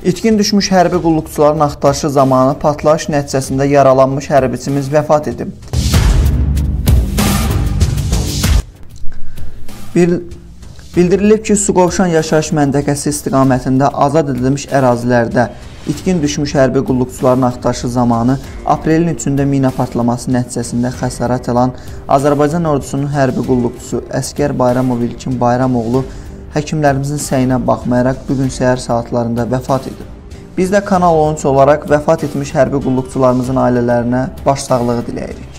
İtkin düşmüş hərbi qulluqçuların axtarışı zamanı partlayış nəticəsində yaralanmış hərbiçimiz vəfat edib. Bildirilib ki, Suqovuşan yaşayış məntəqəsi istiqamətində azad edilmiş ərazilərdə itkin düşmüş hərbi qulluqçuların axtarışı zamanı aprelin 3-də mina partlaması nəticəsində xəsarət alan Azərbaycan ordusunun hərbi qulluqçusu Əsgər Bayramov İlkin Bayramoğlu həkimlərimizin səyinə baxmayaraq bugün səhər saatlarında vəfat edib. Biz də Kanal 13 olaraq vəfat etmiş hərbi qulluqçularımızın ailələrinə başsağlığı diləyirik.